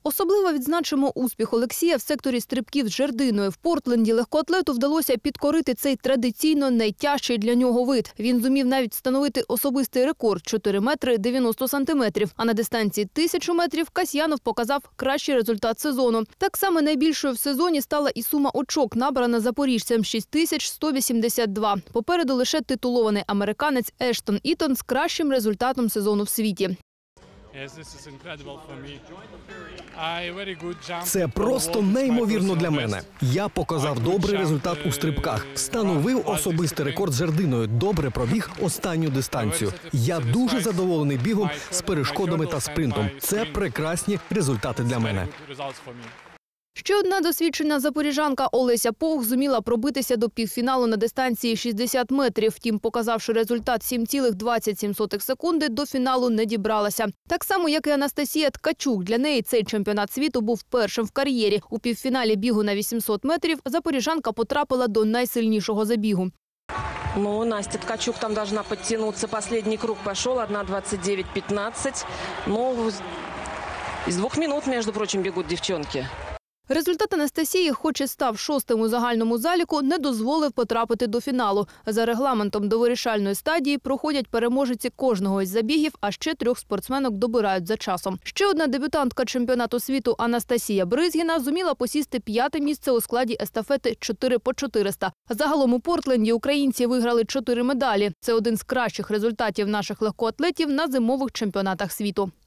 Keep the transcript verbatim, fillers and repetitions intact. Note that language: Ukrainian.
Особливо відзначимо успіх Олексія в секторі стрибків з жердиною. В Портленді легкоатлету вдалося підкорити цей традиційно найтяжчий для нього вид. Він зумів навіть встановити особистий рекорд – чотири метри дев'яносто сантиметрів. А на дистанції тисячу метрів Касьянов показав кращий результат сезону. Так само найбільшою в сезоні стала і сума очок, набрана запоріжцем – шість тисяч сто вісімдесят два. Попереду лише титулований американець Ештон Ітон з кращим результатом сезону в світі. Це просто неймовірно для мене. Я показав добрий результат у стрибках. Встановив особистий рекорд з жердиною. Добре пробіг останню дистанцію. Я дуже задоволений бігом з перешкодами та спринтом. Це прекрасні результати для мене. Ще одна досвідчена запоріжанка Олеся Повх зуміла пробитися до півфіналу на дистанції шістдесят метрів. Втім, показавши результат сім цілих двадцять сім сотих секунди, до фіналу не дібралася. Так само, як і Анастасія Ткачук. Для неї цей чемпіонат світу був першим в кар'єрі. У півфіналі бігу на вісімсот метрів запоріжанка потрапила до найсильнішого забігу. Ну, Настя Ткачук там должна подтянуться. Последний круг пошел, одна двадцать девять пятнадцать. Ну, из двух минут, между прочим, бегут девчонки. Результат Анастасії, хоч і став шостим у загальному заліку, не дозволив потрапити до фіналу. За регламентом до вирішальної стадії проходять переможці кожного із забігів, а ще трьох спортсменок добирають за часом. Ще одна дебютантка чемпіонату світу Анастасія Бризгіна зуміла посісти п'яте місце у складі естафети чотири по чотириста. Загалом у Портленді українці виграли чотири медалі. Це один з кращих результатів наших легкоатлетів на зимових чемпіонатах світу.